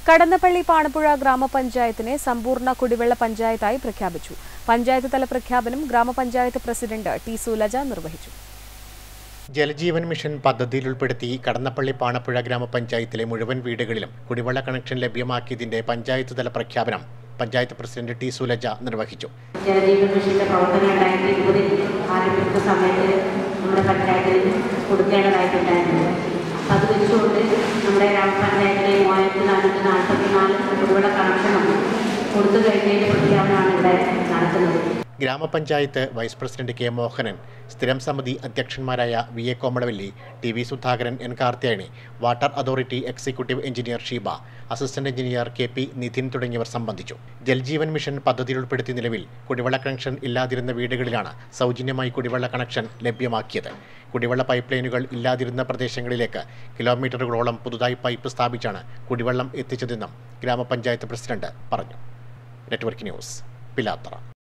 കടന്നപ്പള്ളി പാണപ്പുഴ ഗ്രാമപഞ്ചായത്തിനെ സമ്പൂർണ്ണ കുടിവെള്ള പഞ്ചായത്തായി പ്രഖ്യാപിച്ചു. പഞ്ചായത്ത് തല പ്രഖ്യാപനം ഗ്രാമപഞ്ചായത്ത് പ്രസിഡന്റ് ടി സുലജ നിർവഹിച്ചു. ജലജീവൻ മിഷൻ പദ്ധതിയിൽ ഉൾപ്പെടുത്തി കടന്നപ്പള്ളി പാണപ്പുഴ ഗ്രാമപഞ്ചായത്തിലെ മുഴുവൻ വീടുകളിലും കുടിവെള്ള കണക്ഷൻ ലഭ്യമാക്കിയതിന്റെ പഞ്ചായത്ത് തല പ്രഖ്യാപനം പഞ്ചായത്ത് പ്രസിഡന്റ് ടി സുലജ നിർവഹിച്ചു. ജലജീവൻ മിഷന്റെ പ്രവർത്തനം 2020 ആരംഭിക്കുന്ന സമയത്ത് നമ്മുടെ പഞ്ചായത്തിൽ കൊടുക്കേണ്ടതായിട്ടുണ്ടായിരുന്നു. അത് വെച്ചുകൊണ്ട് നമ്മുടെ ഗ്രാമപഞ്ചായത്തിലെ 3444 കുടിവെള്ള കണക്ഷനും കൊടുത്തു കഴിഞ്ഞതിന്റെ പ്രഖ്യാപനമാണ് ഇവിടെ നടക്കുന്നത്. ഗ്രാമപഞ്ചായത്ത് വൈസ് പ്രസിഡന്റ് കെ മോഹനൻ, സ്ഥിരം സമിതി അധ്യക്ഷന്മാരായ V A Komalavalli, T V Sudhakaran, N Karthiyayani, water authority executive engineer Sheeba, assistant engineer K P Nithin തുടങ്ങിയവർ സംബന്ധിച്ചു. ജൽജീവൻ മിഷൻ പദ്ധതിയിൽ ഉൾപ്പെടുത്തി നിലവിൽ കുടിവെള്ള കണക്ഷൻ ഇല്ലാതിരുന്ന വീടുകളിലാണ് സൗജന്യമായി കുടിവെള്ള കണക്ഷൻ ലഭ്യമാക്കിയത്. കുടിവെള്ള പൈപ്പ് ലൈനുകൾ ഇല്ലാതിരുന്ന പ്രദേശങ്ങളിലേക്ക് കിലോമീറ്ററുകളോളം പുതുതായി പൈപ്പ് സ്ഥാപിച്ചാണ് കുടിവെള്ളം എത്തിച്ചതെന്നും ഗ്രാമപഞ്ചായത്ത് പ്രസിഡന്റ് പറഞ്ഞു. Network news, Pilathara.